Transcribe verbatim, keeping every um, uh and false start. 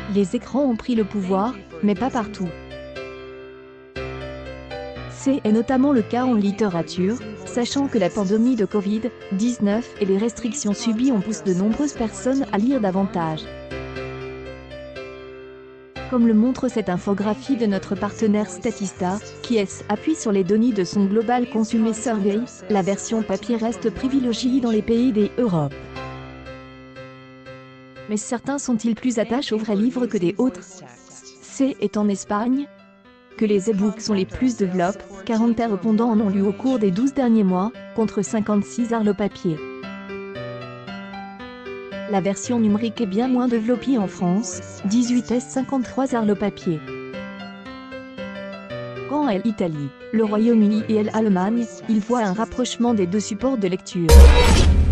Les écrans ont pris le pouvoir, mais pas partout. C'est notamment le cas en littérature, sachant que la pandémie de Covid dix-neuf et les restrictions subies ont poussé de nombreuses personnes à lire davantage. Comme le montre cette infographie de notre partenaire Statista, qui appuie sur les données de son Global Consumer Survey, la version papier reste privilégiée dans les pays des Europe. Mais certains sont-ils plus attachés aux vrais livres que des autres? C'est en Espagne que les e-books sont les plus développés, quarante répondants en ont lu au cours des douze derniers mois, contre cinquante-six ar le papier. La version numérique est bien moins développée en France, dix-huit à cinquante-trois ar le papier. Quand elle Italie, le Royaume-Uni et l'Allemagne, il voit un rapprochement des deux supports de lecture.